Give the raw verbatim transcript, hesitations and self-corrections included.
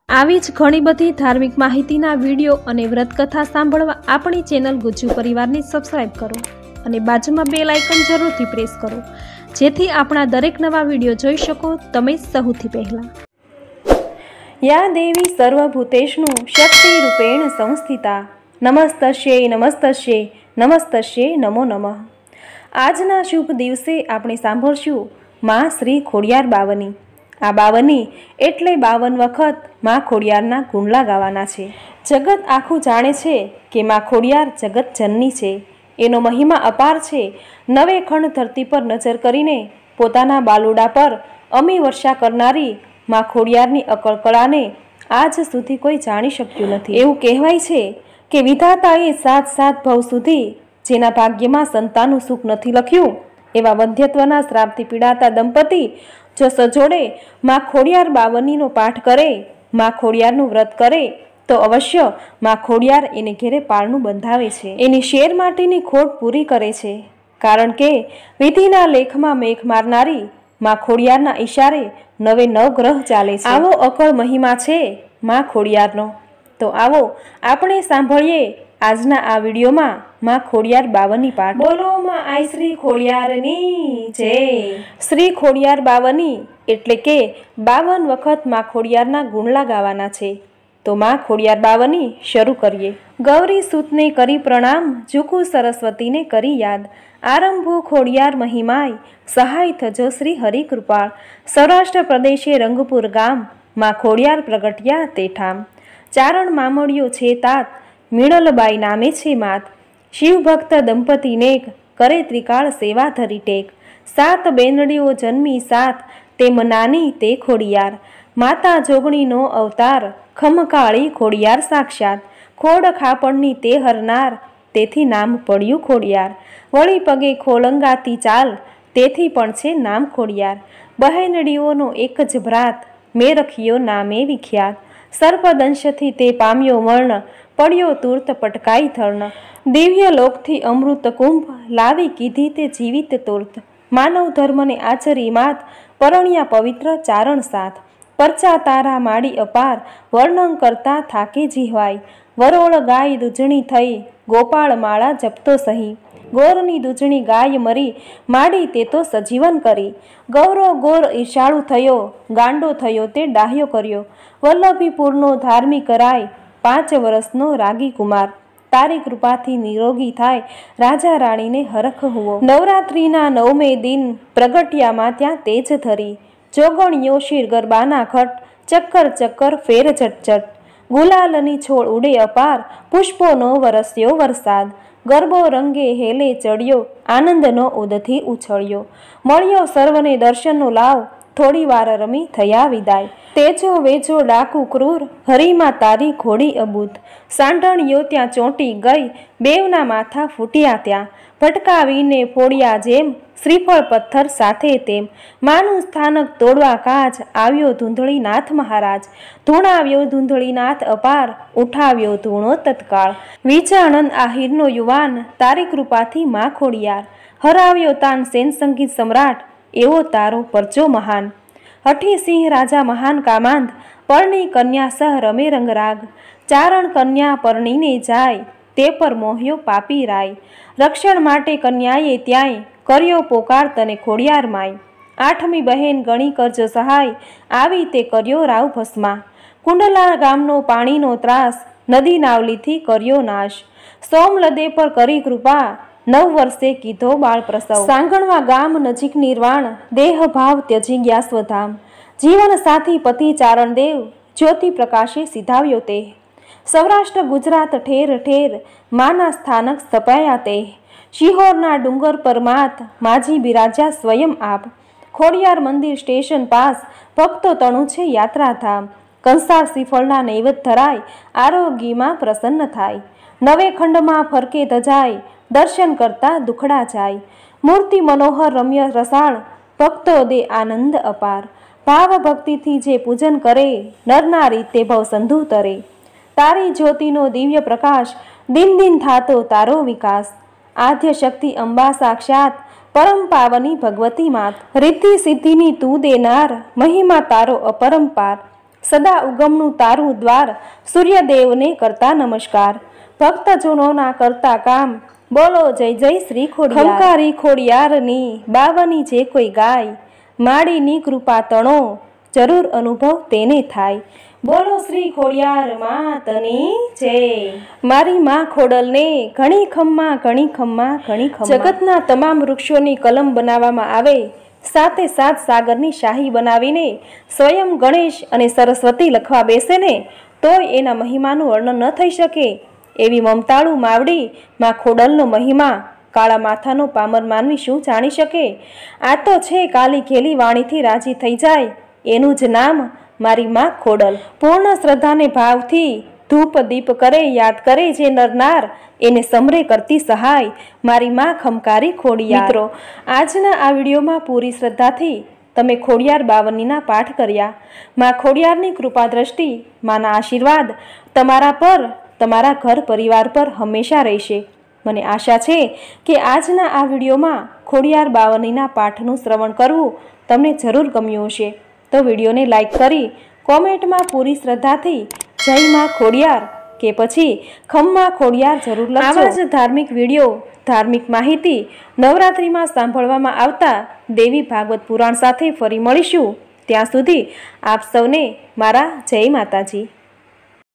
આવી જ ઘણી બધી ધાર્મિક માહિતીના વિડીયો અને વ્રતકથા સાંભળવા આપણી ચેનલ ગુજ્જુ પરિવારને સબસ્ક્રાઇબ કરો અને બાજુમાં બેલ આઇકન જરૂરથી પ્રેસ કરો, જેથી આપણા દરેક નવા વિડીયો જોઈ શકો તમે સૌથી પહેલા। યા દેવી સર્વભૂતેષુ શક્તિ રૂપેણ સંસ્થિતા નમસ્તસ્યૈ નમસ્તસ્યૈ નમસ્તસ્યૈ નમો નમઃ। આજના શુભ દિવસે આપણે સાંભળશું માં શ્રી ખોડિયાર બાવની। આ બાવની એટલે બાવન વખત માં ખોડિયારના ગુણલા ગાવાના છે। જગત આખું જાણે છે કે માં ખોડિયાર જગત જનની છે, એનો મહિમા અપાર છે। નવે ખંડ ધરતી પર નજર કરીને પોતાના બાલુડા પર અમી વર્ષા કરનારી માં ખોડિયારની અકળકળાને આજ સુધી કોઈ જાણી શક્યું નથી। એવું કહેવાય છે કે વિધાતાએ સાત સાત ભવ સુધી જેના ભાગ્યમાં સંતાનનું સુખ નથી લખ્યું એવા વંધ્યત્વના શ્રાપથી પીડાતા દંપતી જો સજોડે માં ખોડિયાર બાવનીનો પાઠ કરે, માં ખોડિયારનું વ્રત કરે તો અવશ્ય માં ખોડિયાર એને ઘેરે પારણું બંધાવે છે, એની શેર માટેની ખોટ પૂરી કરે છે। કારણ કે વિધિના લેખમાં મેઘ મારનારી માં ખોડિયારના ઈશારે નવે નવ ગ્રહ ચાલે છે। આવો અકળ મહિમા છે માં ખોડિયારનો। તો આવો આપણે સાંભળીએ આજના આ વિડીયોમાં માં ખોડિયાર બાવની પાઠ। બોલો માં આઈ શ્રી ખોડિયારની જય। શ્રી ખોડિયાર બાવની એટલે કે બાવન વખત માં ખોડિયારના ગુણલા ગાવાના છે। તો માં ખોડિયાર બાવની શરૂ કરીએ। ગૌરી સૂતને કરી પ્રણામ, ઝૂકું સરસ્વતીને કરી યાદ, આરંભો ખોડિયાર મહિમાય, સહાય થજો શ્રી હરિ કૃપાળ। સૌરાષ્ટ્ર પ્રદેશે રંગપુર ગામ, માં ખોડિયાર પ્રગટ્યા તે ઠામ। ચારણ મામડિયો છે તાત, મીણલબાઈ નામે છે માત, શિવ ભક્ત દંપતીનેક, કરે ત્રિકાળ સેવા ધરી ટેક। સાત બેનડીઓ જન્મી સાત, તેમ નાની તે ખોડિયાર, માતા જોગણીનો અવતાર, ખમકાળી ખોડિયાર સાક્ષાત। ખોડ ખાપણની તે હરનાર, તેથી નામ પડ્યું ખોડિયાર, વળી પગે ખોલંગાતી ચાલ, તેથી પણ છે નામ ખોડિયાર। બહેનડીઓનો એક જ ભ્રાત, મેં રખ્યો નામે વિખ્યાત, સર્પદંશથી તે પામ્યો મરણ, પડ્યો તુર્ત પટકાઈ થર્ણ। દિવ્ય લોકથી અમૃત કુંભ, લાવી કીધી તે જીવિત તુર્ત, માનવ ધર્મને આચરી માત, પરણ્યા પવિત્ર ચારણ સાથ। પરચા તારા માડી અપાર, વર્ણન કરતા થાકે જીહવાય, વરોળ ગાય દૂજણી થઈ, ગોપાળ માળા જપતો સહી, ગોરની દૂજણી ગાય મરી, માડી તે તો સજીવન કરી, ગૌરો ગોર ઈર્ષાળુ થયો, ગાંડો થયો તે ડાહ્યો કર્યો, વલ્લભીપુરનો ધાર્મિક કરાય, પાંચ વર્ષનો રાગી કુમાર, તારી કૃપાથી નિરોગી થાય, રાજા રાણીને હરખ હુવો। નવરાત્રિના નવમે દિન, પ્રગટ્યામાં ત્યાં તેજ ધરી, જોગણીઓ શિર ગરબાના ખટ, ચક્કર ચક્કર ફેર ઝટઝટ, ગુલાલની છોડ ઉડે અપાર, પુષ્પોનો વરસ્યો વરસાદ, ગરબો રંગે હેલે ચડ્યો, આનંદનો ઉદથી ઉછળ્યો, મળ્યો સર્વને દર્શનનો લાવ, થોડી વાર રમી થયા વિદાય। તેજો વેજો ડાકુ ક્રૂર, હરીમાં તારી ઘોડી અબૂત, સાંઢણીઓ ત્યાં ચોંટી ગઈ, બેવના માથા ફૂટ્યા ત્યાં, ભટકાવીને ફોડ્યા જેમ, શ્રીફળ પથ્થર સાથે તેમ, માનું સ્થાનક તોડવા કાજ, આવ્યો ધૂંધળીનાથ મહારાજ, ધૂણાવ્યો ધૂંધળીનાથ અપાર, ઉઠાવ્યો ધૂણો તત્કાળ, વિચાણંદ આહિરનો યુવાન, તારી કૃપાથી માં ખોડિયાર, હરાવ્યો તાન સેન સંગીત સમ્રાટ, એવો તારો પરચો મહાન। હઠી સિંહ રાજા મહાન કામાંદ, પરણી કન્યા સહ રમે રંગરાગ, ચારણ કન્યા પરણીને જાય, તે પર મોહ્યો પાપી રાય, રક્ષણ માટે કન્યાએ ત્યાંય, કર્યો પોકાર તને ખોડિયાર માય, આઠમી બહેન ગણી કરજો સહાય, આવી તે કર્યો રાવ ભસ્મા, કુંડલા ગામનો પાણીનો ત્રાસ, નદી નાવલીથી કર્યો નાશ, સોમલદે પર કરી કૃપા, નવ વર્ષે કીધો બાળ પ્રસવ, સાંગણવા ગામ નજીક નિર્વાણ, દેહ ભાવ ત્યજી ગયા સ્વધામ, જીવન સાથી પતિ ચારણ દેવ, જ્યોતિ પ્રકાશે સિધાવ્યો તે, સૌરાષ્ટ્ર ગુજરાત ઠેર ઠેર, માના સ્થાનક સ્થપાયા તે, શિહોરના ડુંગર પર માત, માજી બિરાજ્યા સ્વયં આપ, ખોડિયાર મંદિર સ્ટેશન પાસ, ભક્તો તણું છે યાત્રાધામ, કંસાર શ્રીફળના નૈવેદ્ય ધરાય, આરોગ્યમાં પ્રસન્ન થાય, નવે ખંડમાં ફરકે ધજાય, દર્શન કરતા દુખડા જાય, મૂર્તિ મનોહર રમ્ય રસાળ, ભક્તો દે આનંદ અપાર, ભાવ ભક્તિથી જે પૂજન કરે, નરનારી તે ભવ સંધુ તરે, તારી જ્યોતિનો દિવ્ય પ્રકાશ, દિન દિન થાતો તારો વિકાસ, આદ્ય શક્તિ અંબા સાક્ષાત, પરમ પાવની ભગવતી માત, રિદ્ધિ સિદ્ધિની તું દેનાર, મહિમા તારો અપરંપાર, સદા ઉગમનું તારું દ્વાર, સૂર્યદેવને કરતા નમસ્કાર. ભક્તજનોના કરતા કામ, બોલો જય જય શ્રી ખોડિયાર. ખંકારી ખોડિયારની બાવની જે કોઈ ગાય, માડીની કૃપા તણો જરૂર અનુભવ તેને થાય. બોલો શ્રી ખોડિયાર માતની જય. મારી માં ખોડલને ઘણી ખમ્મા ઘણી ખમ્મા ઘણી ખમ્મા. જગતના તમામ વૃક્ષોની કલમ બનાવવામાં આવે, સાથે સાત સાગરની શાહી બનાવીને સ્વયં ગણેશ અને સરસ્વતી લખવા બેસે ને તોય એના મહિમાનું વર્ણન ન થઈ શકે. એવી મમતાળુ માવડી માં ખોડલનો મહિમા કાળા માથાનો પામર માનવી શું જાણી શકે? આ તો છે કાલી ઘેલી વાણીથી રાજી થઈ જાય, એનું જ નામ મારી માં ખોડલ. પૂર્ણ શ્રદ્ધાને ભાવથી ધૂપ દીપ કરે, યાદ કરે જે નરનાર, એને સમરે કરતી સહાય મારી માં ખમકારી ખોડિયાર. મિત્રો, આજના આ વિડીયોમાં પૂરી શ્રદ્ધાથી તમે ખોડિયાર બાવનીના પાઠ કર્યા. માં ખોડિયારની કૃપા દ્રષ્ટિ, માના આશીર્વાદ તમારા પર, તમારા ઘર પરિવાર પર હંમેશા રહેશે. મને આશા છે કે આજના આ વિડીયોમાં ખોડિયાર બાવનીના પાઠનું શ્રવણ કરવું તમને જરૂર ગમ્યું હશે. તો વિડીયોને લાઈક કરી કોમેન્ટમાં પૂરી શ્રદ્ધાથી જય માં ખોડિયાર કે પછી ખમ્મા ખોડિયાર જરૂર લખજો. આવા જ ધાર્મિક વિડીયો, ધાર્મિક માહિતી નવરાત્રિમાં સાંભળવામાં આવતા દેવી ભાગવત પુરાણ સાથે ફરી મળીશું. ત્યાં સુધી આપ સૌને મારા જય માતાજી.